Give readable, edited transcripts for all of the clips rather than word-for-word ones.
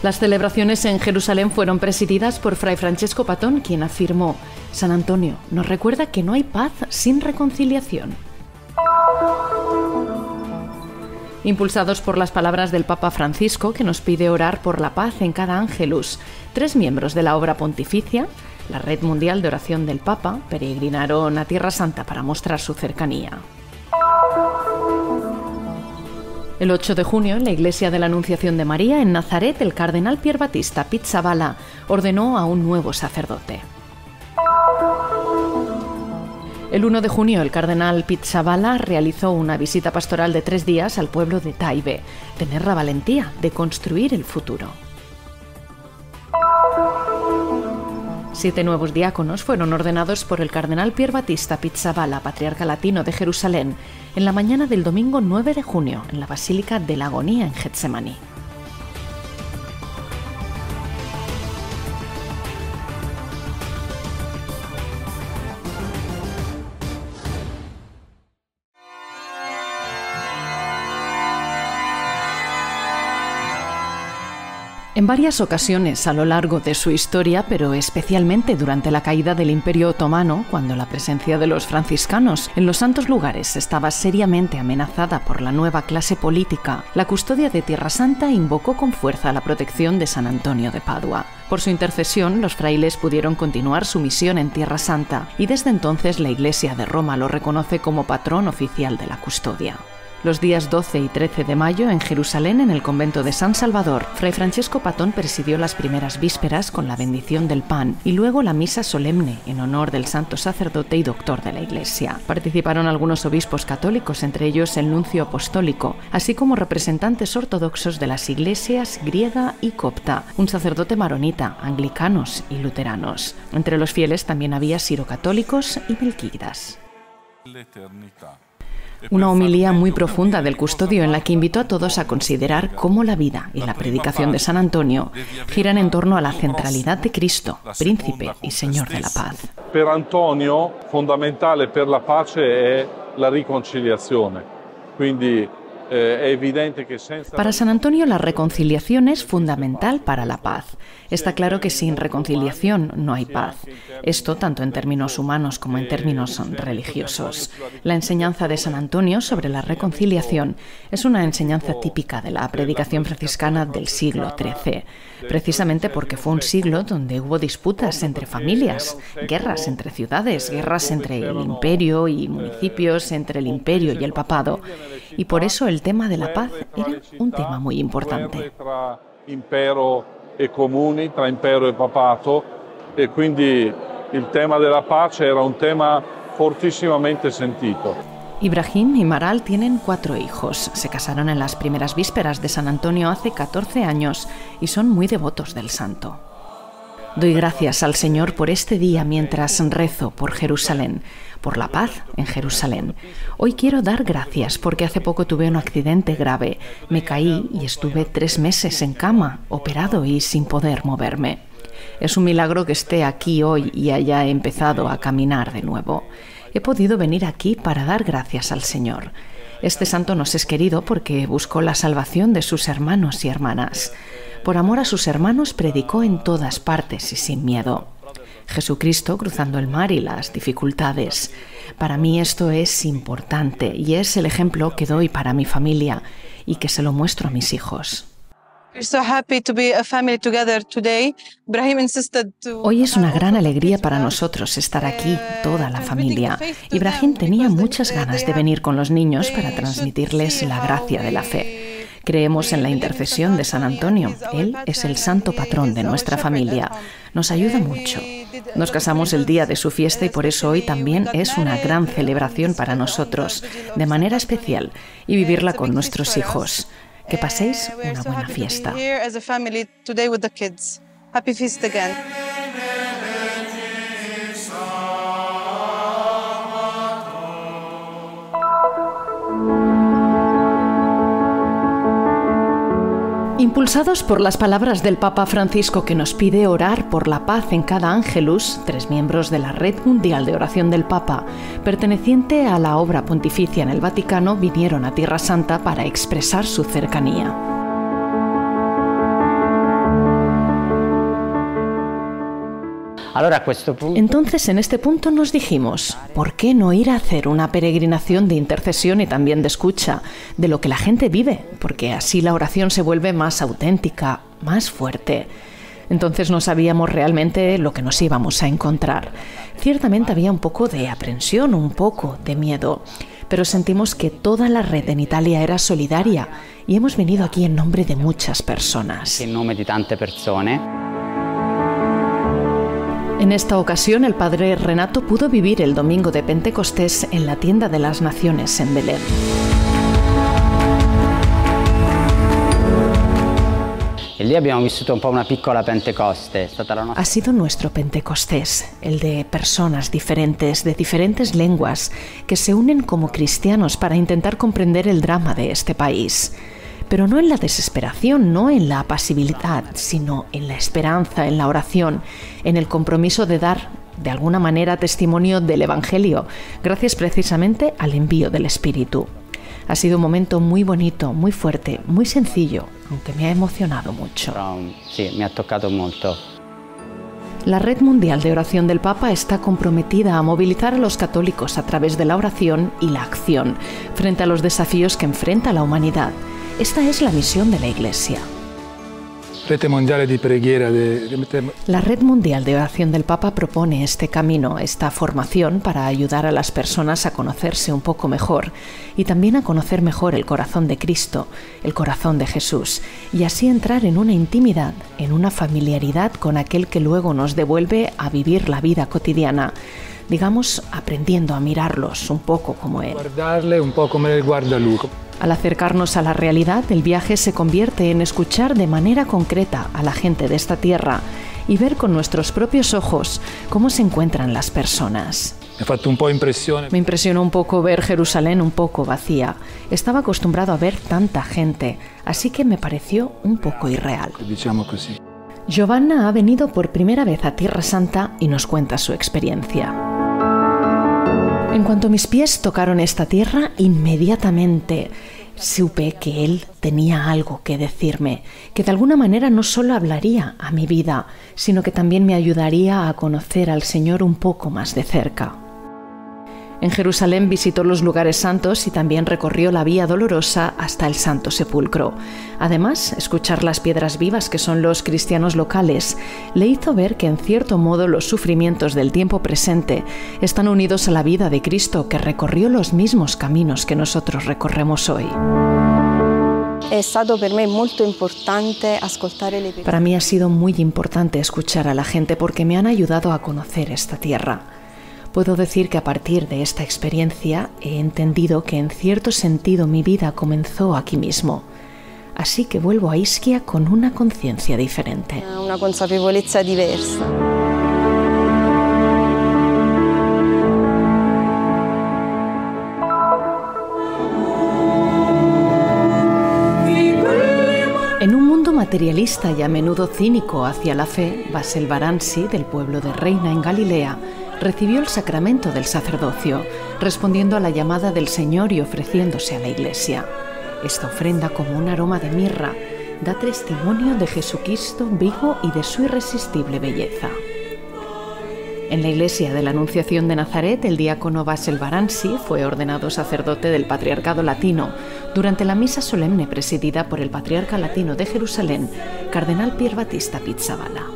Las celebraciones en Jerusalén fueron presididas por Fray Francesco Patón, quien afirmó: San Antonio nos recuerda que no hay paz sin reconciliación. Impulsados por las palabras del Papa Francisco, que nos pide orar por la paz en cada ángelus, 3 miembros de la obra pontificia, la Red Mundial de Oración del Papa, peregrinaron a Tierra Santa para mostrar su cercanía. El 8 de junio, en la iglesia de la Anunciación de María, en Nazaret, el cardenal Pier Battista Pizzaballa ordenó a un nuevo sacerdote. El 1 de junio, el cardenal Pizzaballa realizó una visita pastoral de 3 días al pueblo de Taibe. Tener la valentía de construir el futuro. 7 nuevos diáconos fueron ordenados por el cardenal Pier Battista Pizzaballa, patriarca latino de Jerusalén, en la mañana del domingo 9 de junio, en la Basílica de la Agonía en Getsemaní. En varias ocasiones a lo largo de su historia, pero especialmente durante la caída del Imperio Otomano, cuando la presencia de los franciscanos en los santos lugares estaba seriamente amenazada por la nueva clase política, la custodia de Tierra Santa invocó con fuerza la protección de San Antonio de Padua. Por su intercesión, los frailes pudieron continuar su misión en Tierra Santa y desde entonces la Iglesia de Roma lo reconoce como patrón oficial de la custodia. Los días 12 y 13 de mayo, en Jerusalén, en el convento de San Salvador, Fray Francesco Patón presidió las primeras vísperas con la bendición del pan y luego la misa solemne en honor del santo sacerdote y doctor de la Iglesia. Participaron algunos obispos católicos, entre ellos el nuncio apostólico, así como representantes ortodoxos de las iglesias griega y copta, un sacerdote maronita, anglicanos y luteranos. Entre los fieles también había sirocatólicos y melquitas. Una homilía muy profunda del custodio en la que invitó a todos a considerar cómo la vida y la predicación de San Antonio giran en torno a la centralidad de Cristo, príncipe y señor de la paz. Per Antonio, fondamentale per la pace è la riconciliazione. Quindi para San Antonio la reconciliación es fundamental para la paz. Está claro que sin reconciliación no hay paz. Esto tanto en términos humanos como en términos religiosos. La enseñanza de San Antonio sobre la reconciliación es una enseñanza típica de la predicación franciscana del siglo XIII, precisamente porque fue un siglo donde hubo disputas entre familias, guerras entre ciudades, guerras entre el imperio y municipios, entre el imperio y el papado. Y por eso el tema de la paz era un tema muy importante. Tra impero e comuni, tra impero e papato, e quindi il tema della pace era un tema fortissimamente sentito. Ibrahim y Maral tienen 4 hijos. Se casaron en las primeras vísperas de San Antonio hace 14 años y son muy devotos del santo. Doy gracias al Señor por este día mientras rezo por Jerusalén, por la paz en Jerusalén. Hoy quiero dar gracias porque hace poco tuve un accidente grave. Me caí y estuve 3 meses en cama, operado y sin poder moverme. Es un milagro que esté aquí hoy y haya empezado a caminar de nuevo. He podido venir aquí para dar gracias al Señor. Este santo nos es querido porque buscó la salvación de sus hermanos y hermanas. Por amor a sus hermanos predicó en todas partes y sin miedo. Jesucristo cruzando el mar y las dificultades. Para mí esto es importante y es el ejemplo que doy para mi familia y que se lo muestro a mis hijos. Hoy es una gran alegría para nosotros estar aquí, toda la familia. Ibrahim tenía muchas ganas de venir con los niños para transmitirles la gracia de la fe. Creemos en la intercesión de San Antonio. Él es el santo patrón de nuestra familia. Nos ayuda mucho. Nos casamos el día de su fiesta y por eso hoy también es una gran celebración para nosotros, de manera especial, y vivirla con nuestros hijos. Que paséis una buena fiesta. Impulsados por las palabras del Papa Francisco que nos pide orar por la paz en cada ángelus, 3 miembros de la Red Mundial de Oración del Papa, perteneciente a la obra pontificia en el Vaticano, vinieron a Tierra Santa para expresar su cercanía. Entonces, en este punto nos dijimos, ¿por qué no ir a hacer una peregrinación de intercesión y también de escucha de lo que la gente vive? Porque así la oración se vuelve más auténtica, más fuerte. Entonces no sabíamos realmente lo que nos íbamos a encontrar. Ciertamente había un poco de aprensión, un poco de miedo, pero sentimos que toda la red en Italia era solidaria y hemos venido aquí en nombre de muchas personas. En nombre de tantas personas. En esta ocasión, el padre Renato pudo vivir el domingo de Pentecostés en la tienda de las Naciones en Belén. El día habíamos vissuto un po' una piccola Pentecoste. Ha sido nuestro Pentecostés, el de personas diferentes, de diferentes lenguas, que se unen como cristianos para intentar comprender el drama de este país. Pero no en la desesperación, no en la pasividad, sino en la esperanza, en la oración, en el compromiso de dar, de alguna manera, testimonio del Evangelio, gracias precisamente al envío del Espíritu. Ha sido un momento muy bonito, muy fuerte, muy sencillo, aunque me ha emocionado mucho. Sí, me ha tocado mucho. La Red Mundial de Oración del Papa está comprometida a movilizar a los católicos a través de la oración y la acción frente a los desafíos que enfrenta la humanidad. Esta es la misión de la Iglesia. La Red Mundial de Oración del Papa propone este camino, esta formación para ayudar a las personas a conocerse un poco mejor y también a conocer mejor el corazón de Cristo, el corazón de Jesús, y así entrar en una intimidad, en una familiaridad con aquel que luego nos devuelve a vivir la vida cotidiana, digamos, aprendiendo a mirarlos un poco como Él. Guardarle un poco como Él guarda lui. Al acercarnos a la realidad, el viaje se convierte en escuchar de manera concreta a la gente de esta tierra y ver con nuestros propios ojos cómo se encuentran las personas. Me impresionó un poco ver Jerusalén un poco vacía. Estaba acostumbrado a ver tanta gente, así que me pareció un poco irreal. Giovanna ha venido por primera vez a Tierra Santa y nos cuenta su experiencia. En cuanto mis pies tocaron esta tierra, inmediatamente supe que Él tenía algo que decirme, que de alguna manera no solo hablaría a mi vida, sino que también me ayudaría a conocer al Señor un poco más de cerca. En Jerusalén visitó los lugares santos y también recorrió la Vía Dolorosa hasta el Santo Sepulcro. Además, escuchar las piedras vivas que son los cristianos locales le hizo ver que en cierto modo los sufrimientos del tiempo presente están unidos a la vida de Cristo, que recorrió los mismos caminos que nosotros recorremos hoy. Para mí ha sido muy importante escuchar a la gente porque me han ayudado a conocer esta tierra. Puedo decir que a partir de esta experiencia he entendido que en cierto sentido mi vida comenzó aquí mismo. Así que vuelvo a Ischia con una conciencia diferente. Una consapevolezza diversa. En un mundo materialista y a menudo cínico hacia la fe, Bassel Baransi, del pueblo de Reina en Galilea, recibió el sacramento del sacerdocio, respondiendo a la llamada del Señor y ofreciéndose a la Iglesia. Esta ofrenda, como un aroma de mirra, da testimonio de Jesucristo vivo y de su irresistible belleza. En la Iglesia de la Anunciación de Nazaret, el diácono Bassel Baransi fue ordenado sacerdote del Patriarcado Latino durante la misa solemne presidida por el Patriarca Latino de Jerusalén, Cardenal Pier Battista Pizzaballa.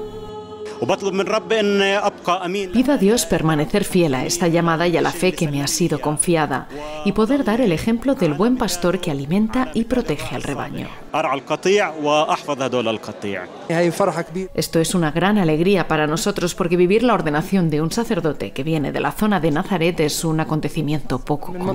Pido a Dios permanecer fiel a esta llamada y a la fe que me ha sido confiada y poder dar el ejemplo del buen pastor que alimenta y protege al rebaño. Esto es una gran alegría para nosotros porque vivir la ordenación de un sacerdote que viene de la zona de Nazaret es un acontecimiento poco común.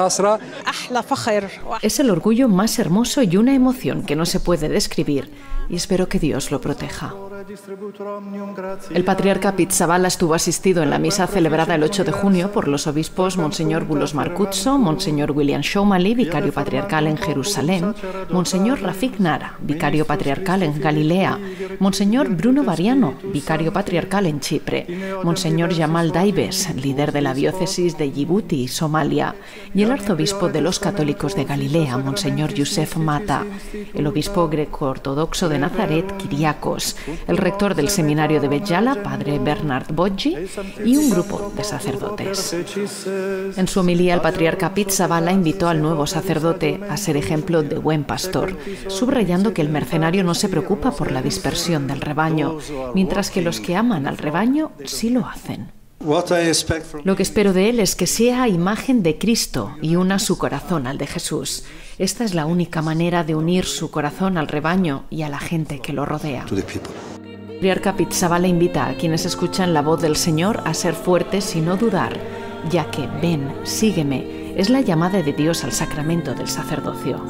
Es el orgullo más hermoso y una emoción que no se puede describir y espero que Dios lo proteja. El patriarca Pizzaballa estuvo asistido en la misa celebrada el 8 de junio por los obispos Monseñor Bulos Marcuzzo, Monseñor William Shomali, vicario patriarcal en Jerusalén, Monseñor Rafik Nara, vicario patriarcal en Galilea, Monseñor Bruno Variano, vicario patriarcal en Chipre, Monseñor Jamal Daibes, líder de la diócesis de Yibuti, Somalia, y el arzobispo de los católicos de Galilea, Monseñor Youssef Mata, el obispo greco-ortodoxo de Nazaret, Kiriakos, el rector del seminario de Béjala, padre Bernard Boggi, y un grupo de sacerdotes. En su homilía, el patriarca Pizzaballa invitó al nuevo sacerdote a ser ejemplo de buen pastor, subrayando que el mercenario no se preocupa por la dispersión del rebaño, mientras que los que aman al rebaño sí lo hacen. Lo que espero de él es que sea imagen de Cristo y una su corazón al de Jesús. Esta es la única manera de unir su corazón al rebaño y a la gente que lo rodea. El patriarca Pizzaballa invita a quienes escuchan la voz del Señor a ser fuertes y no dudar, ya que ven, sígueme, es la llamada de Dios al sacramento del sacerdocio.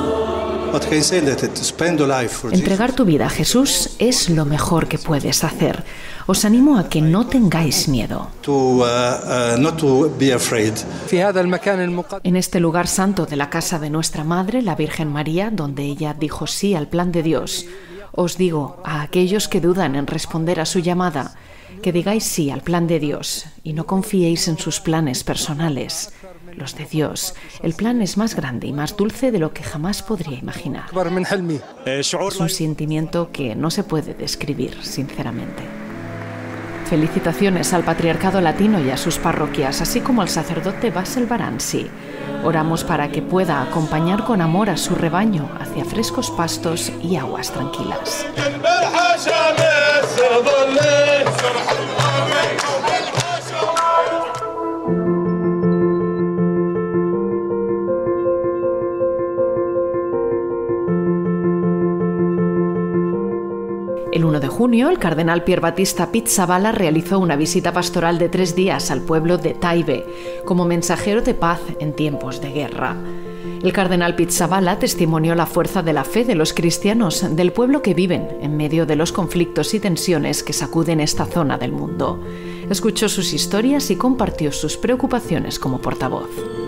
Entregar tu vida a Jesús es lo mejor que puedes hacer. Os animo a que no tengáis miedo. En este lugar santo de la casa de nuestra Madre, la Virgen María, donde ella dijo sí al plan de Dios, os digo a aquellos que dudan en responder a su llamada, que digáis sí al plan de Dios y no confiéis en sus planes personales. Los de Dios. El plan es más grande y más dulce de lo que jamás podría imaginar. Es un sentimiento que no se puede describir, sinceramente. Felicitaciones al Patriarcado Latino y a sus parroquias, así como al sacerdote Bassel Baransi. Oramos para que pueda acompañar con amor a su rebaño hacia frescos pastos y aguas tranquilas. El 1 de junio, el cardenal Pier Battista Pizzaballa realizó una visita pastoral de 3 días al pueblo de Taibe, como mensajero de paz en tiempos de guerra. El cardenal Pizzaballa testimonió la fuerza de la fe de los cristianos del pueblo que viven en medio de los conflictos y tensiones que sacuden esta zona del mundo. Escuchó sus historias y compartió sus preocupaciones como portavoz.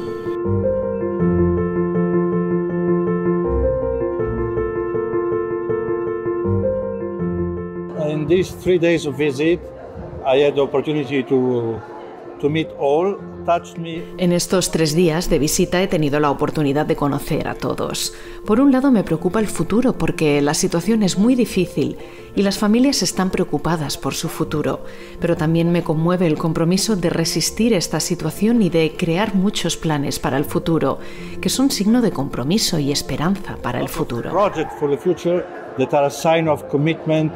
In these 3 days of visit, I had the opportunity to meet all, touched me. En estos 3 días de visita he tenido la oportunidad de conocer a todos. Por un lado me preocupa el futuro porque la situación es muy difícil y las familias están preocupadas por su futuro, pero también me conmueve el compromiso de resistir esta situación y de crear muchos planes para el futuro, que son signo de compromiso y esperanza para el futuro. Project for the future that are a sign of commitment.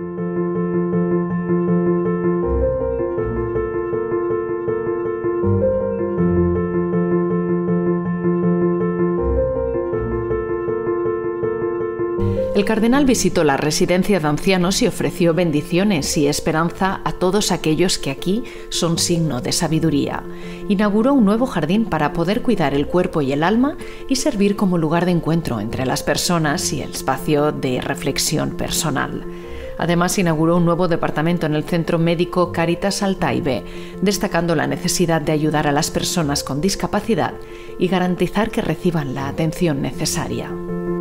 El cardenal visitó la residencia de ancianos y ofreció bendiciones y esperanza a todos aquellos que aquí son signo de sabiduría. Inauguró un nuevo jardín para poder cuidar el cuerpo y el alma y servir como lugar de encuentro entre las personas y el espacio de reflexión personal. Además, inauguró un nuevo departamento en el centro médico Caritas Altaibe, destacando la necesidad de ayudar a las personas con discapacidad y garantizar que reciban la atención necesaria.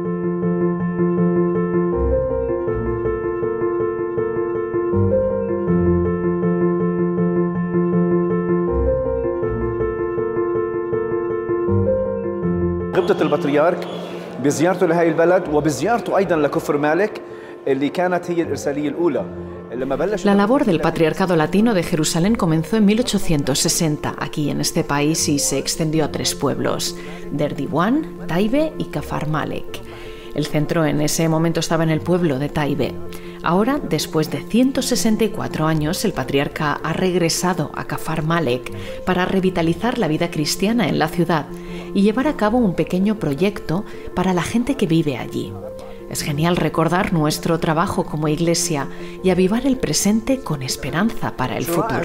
غبطة البطريرك بزيارته لهي البلد وبزيارته أيضا لكفر مالك اللي كانت هي الإرسالية الأولى. La labor del Patriarcado Latino de Jerusalén comenzó en 1860 aquí en este país y se extendió a 3 pueblos, Derdiwan, Taibe y Kafar Malek. El centro en ese momento estaba en el pueblo de Taibe. Ahora, después de 164 años, el patriarca ha regresado a Kafar Malek para revitalizar la vida cristiana en la ciudad y llevar a cabo un pequeño proyecto para la gente que vive allí. Es genial recordar nuestro trabajo como iglesia y avivar el presente con esperanza para el futuro.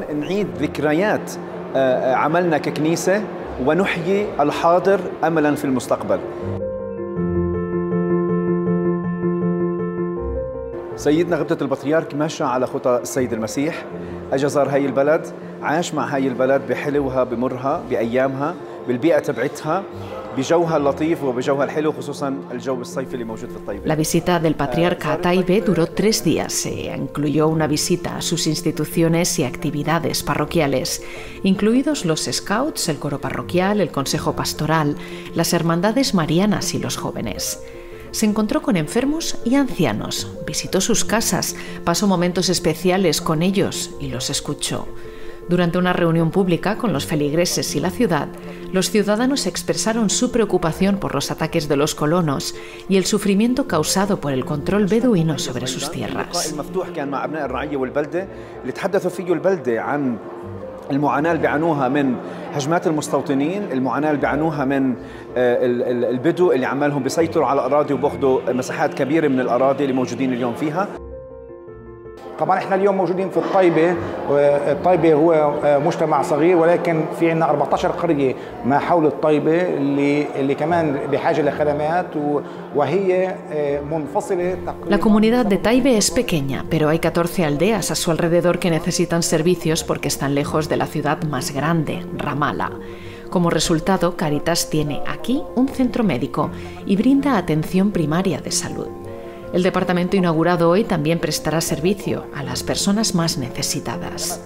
سيدنا غبطة البطريرك مشى على خطى السيد المسيح، أجا زار هاي البلد، عاش مع هاي البلد بحلوها بمرها بأيامها بالبيئة تبعتها بجوها اللطيف وبجوها الحلو خصوصا الجو الصيفي اللي موجود في الطيبة. La visita del patriarca a Taibe duró 3 días. Se incluyó una visita a sus instituciones y actividades parroquiales, incluidos los scouts, el coro parroquial, el consejo pastoral, las hermandades marianas y los jóvenes. Se encontró con enfermos y ancianos, visitó sus casas, pasó momentos especiales con ellos y los escuchó. Durante una reunión pública con los feligreses y la ciudad, los ciudadanos expresaron su preocupación por los ataques de los colonos y el sufrimiento causado por el control beduino sobre sus tierras. المعاناة اللي بيعانوها من هجمات المستوطنين، المعاناة اللي بيعانوها من البدو اللي عمالهم بيسيطروا على الأراضي وبياخذوا مساحات كبيرة من الأراضي اللي موجودين اليوم فيها. طبعا احنا اليوم موجودين في الطيبة، والطيبة هو مجتمع صغير ولكن في عندنا 14 قرية ما حول الطيبة اللي كمان بحاجة لخدمات وهي منفصلة. La comunidad de Taibe es pequeña, pero hay 14 aldeas a su alrededor que necesitan servicios porque están lejos de la ciudad más grande, Ramallah. Como resultado, Cáritas tiene aquí un centro médico y brinda atención primaria de salud. El departamento inaugurado hoy también prestará servicio a las personas más necesitadas.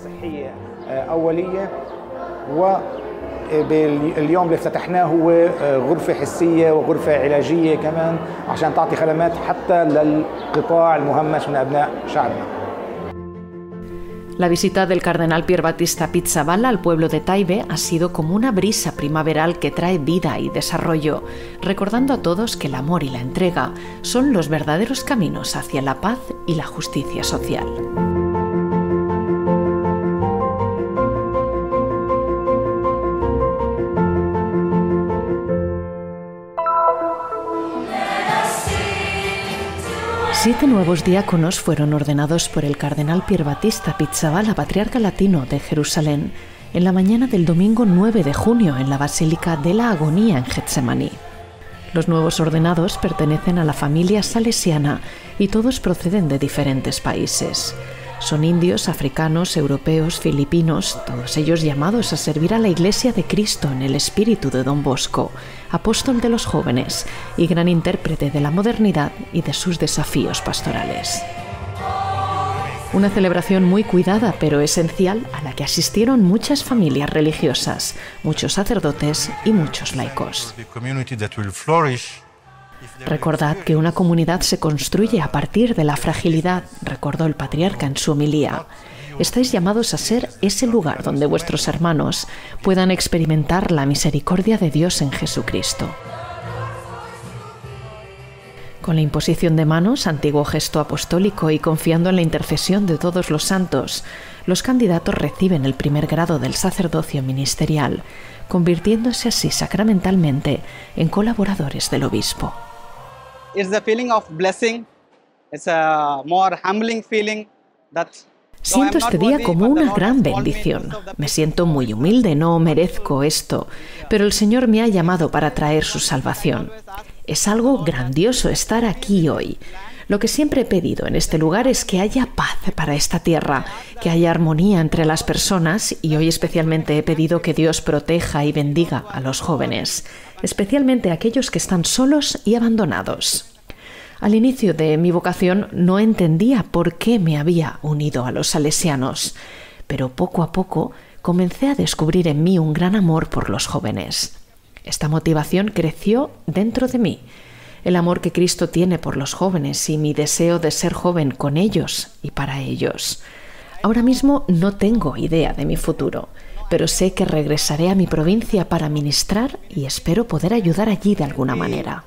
اليوم اللي فتحناه هو غرفة حسية وغرفة علاجية كمان عشان تعطي خدمات حتى للقطاع المهمش من أبناء شعبنا. La visita del cardenal Pier Battista Pizzaballa al pueblo de Taibe ha sido como una brisa primaveral que trae vida y desarrollo, recordando a todos que el amor y la entrega son los verdaderos caminos hacia la paz y la justicia social. Siete nuevos diáconos fueron ordenados por el cardenal Pier Battista Pizzaballa, patriarca latino de Jerusalén, en la mañana del domingo 9 de junio en la Basílica de la Agonía en Getsemaní. Los nuevos ordenados pertenecen a la familia salesiana y todos proceden de diferentes países. Son indios, africanos, europeos, filipinos, todos ellos llamados a servir a la Iglesia de Cristo en el espíritu de Don Bosco, apóstol de los jóvenes y gran intérprete de la modernidad y de sus desafíos pastorales. Una celebración muy cuidada pero esencial a la que asistieron muchas familias religiosas, muchos sacerdotes y muchos laicos. Recordad que una comunidad se construye a partir de la fragilidad, recordó el patriarca en su homilía. Estáis llamados a ser ese lugar donde vuestros hermanos puedan experimentar la misericordia de Dios en Jesucristo. Con la imposición de manos, antiguo gesto apostólico, y confiando en la intercesión de todos los santos, los candidatos reciben el primer grado del sacerdocio ministerial, convirtiéndose así sacramentalmente en colaboradores del obispo. Siento este día como una gran bendición. Me siento muy humilde, no merezco esto, pero el Señor me ha llamado para traer su salvación. Es algo grandioso estar aquí hoy. Lo que siempre he pedido en este lugar es que haya paz para esta tierra, que haya armonía entre las personas, y hoy especialmente he pedido que Dios proteja y bendiga a los jóvenes, especialmente a aquellos que están solos y abandonados. Al inicio de mi vocación no entendía por qué me había unido a los salesianos, pero poco a poco comencé a descubrir en mí un gran amor por los jóvenes. Esta motivación creció dentro de mí, el amor que Cristo tiene por los jóvenes y mi deseo de ser joven con ellos y para ellos. Ahora mismo no tengo idea de mi futuro, pero sé que regresaré a mi provincia para ministrar y espero poder ayudar allí de alguna manera.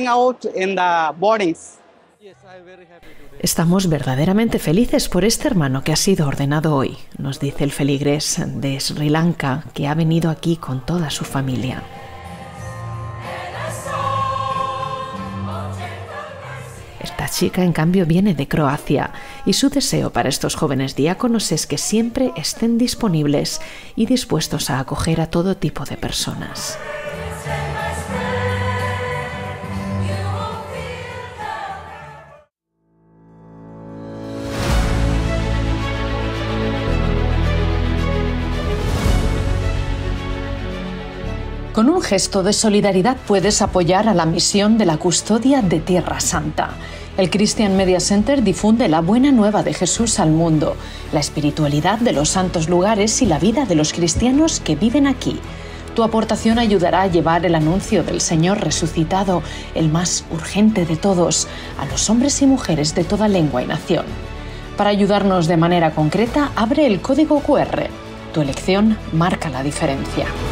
Estamos verdaderamente felices por este hermano que ha sido ordenado hoy, nos dice el feligrés de Sri Lanka, que ha venido aquí con toda su familia. Esta chica, en cambio, viene de Croacia y su deseo para estos jóvenes diáconos es que siempre estén disponibles y dispuestos a acoger a todo tipo de personas. Con un gesto de solidaridad puedes apoyar a la misión de la custodia de Tierra Santa. El Christian Media Center difunde la buena nueva de Jesús al mundo, la espiritualidad de los santos lugares y la vida de los cristianos que viven aquí. Tu aportación ayudará a llevar el anuncio del Señor resucitado, el más urgente de todos, a los hombres y mujeres de toda lengua y nación. Para ayudarnos de manera concreta, abre el código QR. Tu elección marca la diferencia.